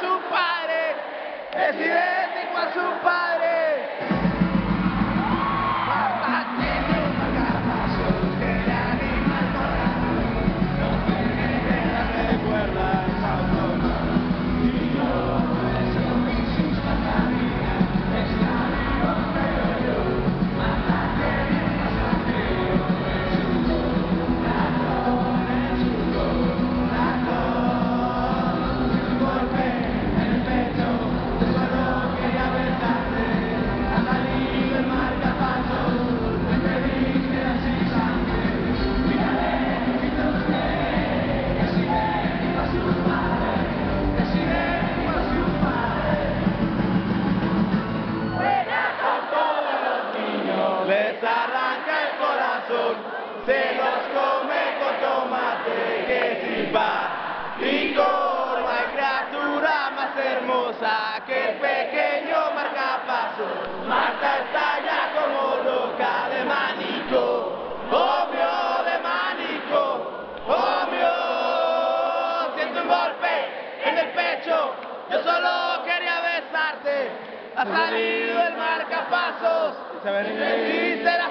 su padre, es idéntico a su padre. Papá tiene un marcapasos que le anima el corazón, no tiene ideas, me recuerda el auto. Y yo eso en sus matarías, es la misma pero yo, papá tiene un pasajero en su corazón, en su corazón. Un golpe en el pecho, yo solo quería besarte, ha salido el marcapasos, me pediste así sangre, mírale, quita usted, es idéntico a su padre, es idéntico a su padre. Juega con todos los niños, les arranca el corazón, se los come con tomate, que simpático, no hay criatura más hermosa que el pequeño marcapasos. Marta está ya como loca de manico, obvio de manico, obvio. Siento un golpe en el pecho, yo solo quería besarte, ha salido el marcapasos, y será